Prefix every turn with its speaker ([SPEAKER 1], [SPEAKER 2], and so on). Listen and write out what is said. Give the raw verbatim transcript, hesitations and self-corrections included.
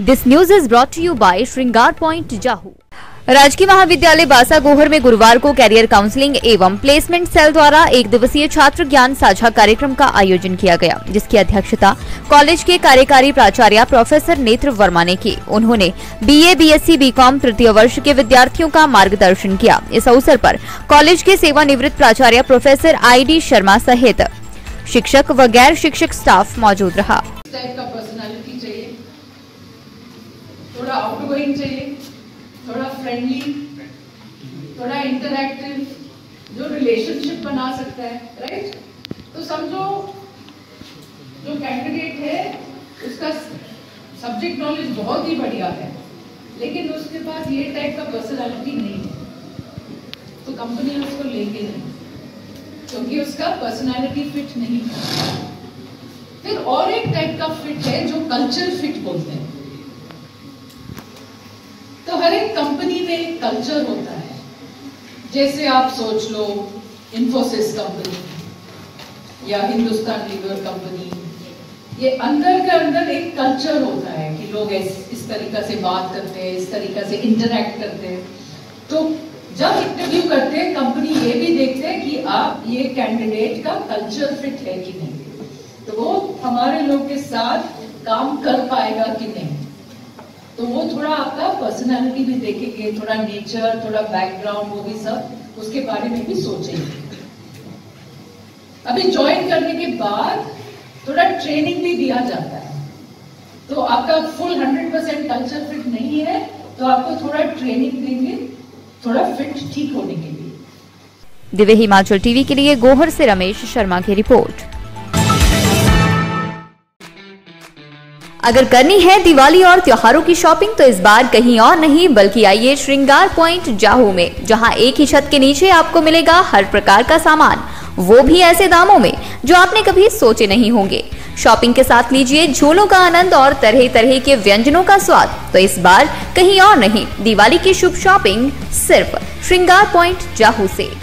[SPEAKER 1] This news is brought to you by Shringar point Jahu. राजकीय महाविद्यालय बासागोहर में गुरुवार को कैरियर काउंसलिंग एवं प्लेसमेंट सेल द्वारा एक दिवसीय छात्र ज्ञान साझा कार्यक्रम का आयोजन किया गया, जिसकी अध्यक्षता कॉलेज के कार्यकारी प्राचार्य प्रोफेसर नेत्र वर्मा ने की। उन्होंने बीए, बीएससी, बीकॉम तृतीय वर्ष के विद्यार्थियों का मार्गदर्शन किया। इस अवसर पर कॉलेज के सेवानिवृत्त प्राचार्य प्रोफेसर आई डी शर्मा सहित शिक्षक व गैर शिक्षक स्टाफ मौजूद रहा।
[SPEAKER 2] थोड़ा आउटगोइंग चाहिए, थोड़ा फ्रेंडली, थोड़ा इंटरैक्टिव, जो रिलेशनशिप बना सकता है, राइट। तो समझो जो कैंडिडेट है उसका सब्जेक्ट नॉलेज बहुत ही बढ़िया है, लेकिन उसके पास ये टाइप का पर्सनालिटी नहीं है, तो कंपनी उसको लेके नहीं, क्योंकि उसका पर्सनालिटी फिट नहीं है। फिर और एक टाइप का फिट है जो कल्चर फिट बोलते हैं। तो हर एक कंपनी में एक कल्चर होता है। जैसे आप सोच लो इन्फोसिस कंपनी या हिंदुस्तान लीवर कंपनी, ये अंदर के अंदर एक कल्चर होता है कि लोग इस, इस तरीका से बात करते हैं, इस तरीका से इंटरैक्ट करते हैं। तो जब इंटरव्यू करते हैं कंपनी ये भी देखते हैं कि आप ये कैंडिडेट का कल्चर फिट है कि नहीं, तो वो हमारे लोग के साथ काम कर पाएगा कि नहीं। तो वो थोड़ा आपका पर्सनालिटी भी देखेंगे, थोड़ा नेचर, थोड़ा बैकग्राउंड, वो भी सब उसके बारे में भी सोचेंगे। अभी ज्वाइन करने के बाद थोड़ा ट्रेनिंग भी दिया जाता है। तो आपका full hundred percent culture fit नहीं है तो आपको थोड़ा ट्रेनिंग देंगे, थोड़ा फिट ठीक होने के लिए।
[SPEAKER 1] दिव्य हिमाचल टीवी के लिए गोहर से रमेश शर्मा की रिपोर्ट। अगर करनी है दिवाली और त्योहारों की शॉपिंग तो इस बार कहीं और नहीं बल्कि आइए श्रृंगार पॉइंट जाहू में, जहां एक ही छत के नीचे आपको मिलेगा हर प्रकार का सामान, वो भी ऐसे दामों में जो आपने कभी सोचे नहीं होंगे। शॉपिंग के साथ लीजिए झोलों का आनंद और तरह तरह के व्यंजनों का स्वाद। तो इस बार कहीं और नहीं, दिवाली की शुभ शॉपिंग सिर्फ श्रृंगार पॉइंट जाहू से।